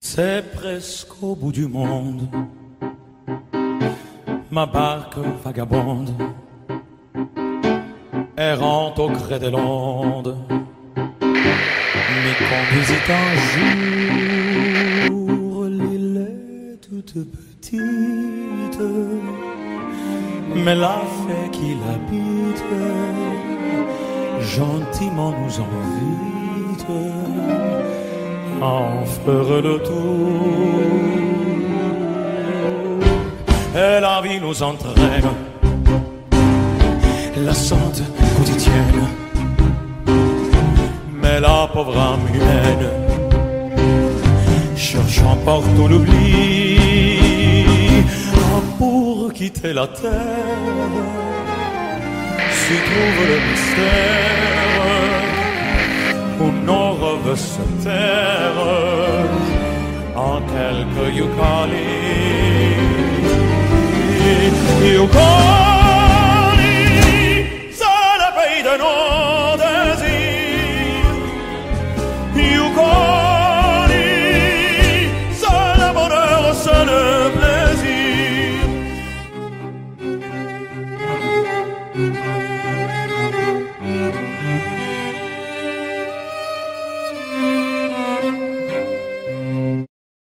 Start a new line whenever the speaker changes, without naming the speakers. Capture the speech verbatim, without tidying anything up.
C'est presque au bout du monde, ma barque vagabonde, errante au gré des l'onde, m'y conduisit un jour. L'île est toute petite, mais la fée qui l'habite gentiment nous invite à en faire le tour. Et la vie nous entraîne, la sente quotidienne, mais la pauvre âme humaine, cherchant partout l'oubli, ah, pour quitter la terre, s'y trouve le mystère où nos rêves se tairent en quelques yucalis. Yucalis.